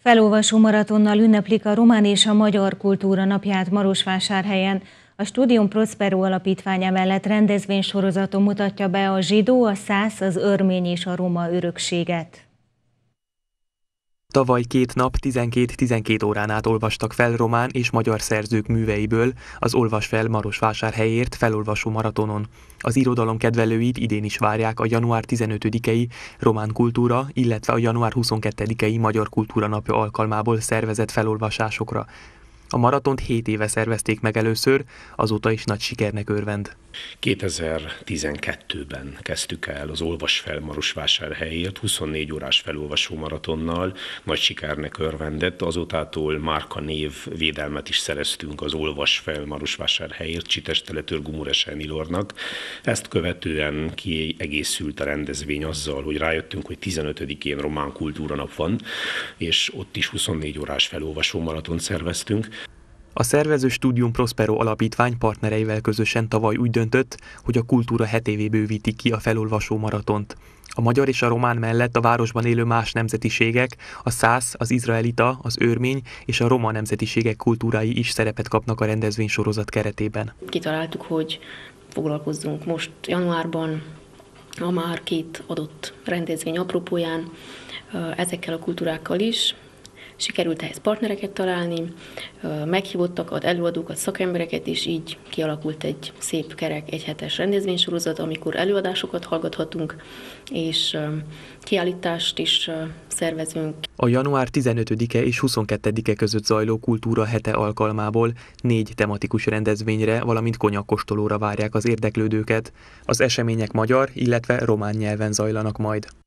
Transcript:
Felolvasó maratonnal ünneplik a román és a magyar kultúra napját Marosvásárhelyen. A Studium Prospero alapítvány emellett rendezvénysorozaton mutatja be a zsidó, a szász, az örmény és a roma örökséget. Tavaly 2 nap 12 órán át olvastak fel román és magyar szerzők műveiből az Olvas fel Marosvásárhelyért felolvasó maratonon. Az irodalom kedvelőit idén is várják a január 15-i román kultúra, illetve a január 22-i magyar kultúra napja alkalmából szervezett felolvasásokra. A maratont 7 éve szervezték meg először, azóta is nagy sikernek örvend. 2012-ben kezdtük el az Olvas fel Marosvásárhelyért 24 órás felolvasó maratonnal, nagy sikernek örvendett, azótától márkanév védelmet is szereztünk az Olvas fel Marosvásárhelyért Csitesteletőr Gumuresen Ilornak. Ezt követően kiegészült a rendezvény azzal, hogy rájöttünk, hogy 15-én román kultúranap van, és ott is 24 órás felolvasó maratont szerveztünk. A szervező Studium Prospero alapítvány partnereivel közösen tavaly úgy döntött, hogy a kultúra hetévé bővítik ki a felolvasó maratont. A magyar és a román mellett a városban élő más nemzetiségek, a szász, az izraelita, az örmény és a roma nemzetiségek kultúrái is szerepet kapnak a rendezvénysorozat keretében. Kitaláltuk, hogy foglalkozzunk most januárban a már 2 adott rendezvény apropóján ezekkel a kultúrákkal is. Sikerült ehhez partnereket találni, meghívottakat, előadókat, szakembereket, és így kialakult egy szép kerek, egyhetes rendezvénysorozat, amikor előadásokat hallgathatunk, és kiállítást is szervezünk. A január 15-e és 22-e között zajló kultúra hete alkalmából 4 tematikus rendezvényre, valamint konyakkóstolóra várják az érdeklődőket. Az események magyar, illetve román nyelven zajlanak majd.